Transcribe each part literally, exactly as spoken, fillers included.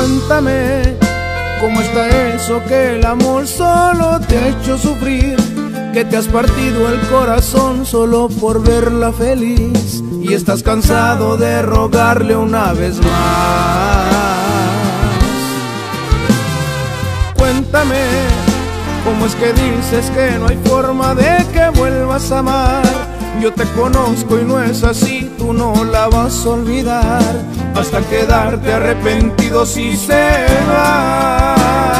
Cuéntame, ¿cómo está eso que el amor solo te ha hecho sufrir? Que te has partido el corazón solo por verla feliz y estás cansado de rogarle una vez más. Cuéntame, ¿cómo es que dices que no hay forma de que vuelvas a amar? Yo te conozco y no es así, tú no la vas a olvidar hasta quedarte arrepentido si se va.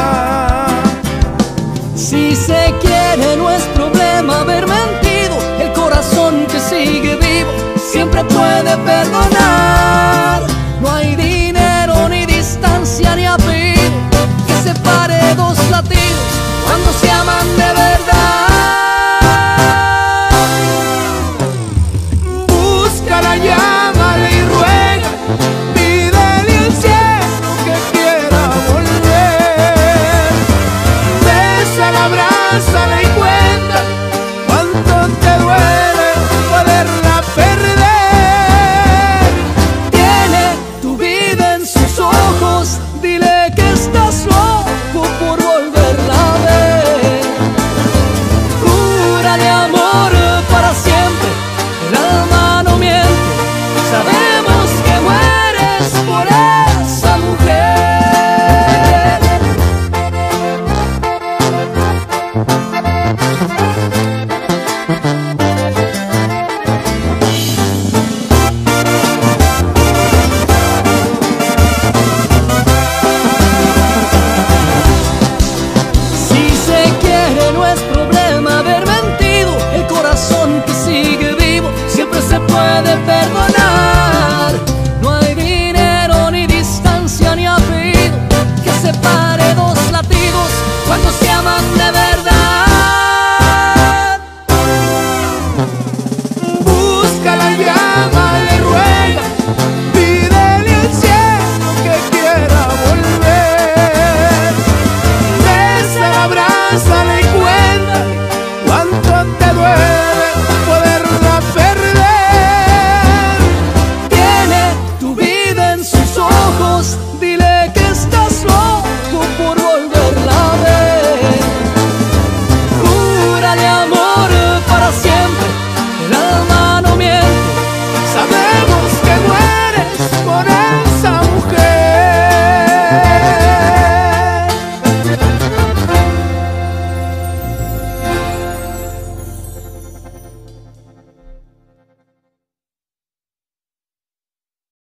Si se quiere no es problema haber mentido, el corazón que sigue vivo siempre puede perdonar.